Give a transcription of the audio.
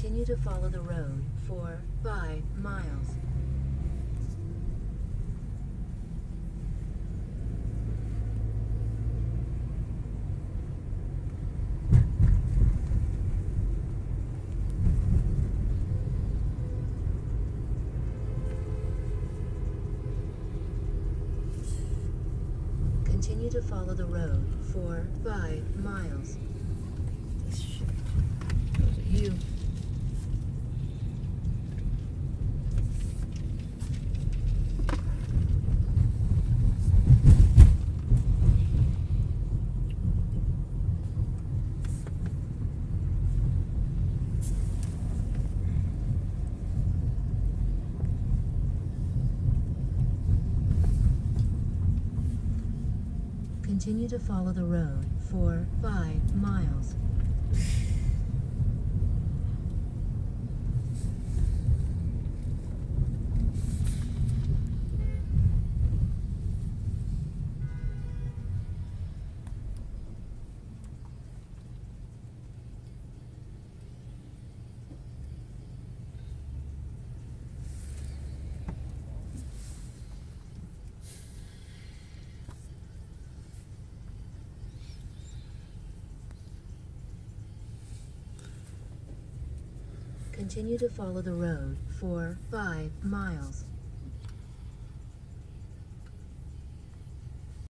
Continue to follow the road for 5 miles. Continue to follow the road for 5 miles. This shit. Those are you. Continue to follow the road for 5 miles. Continue to follow the road for 5 miles.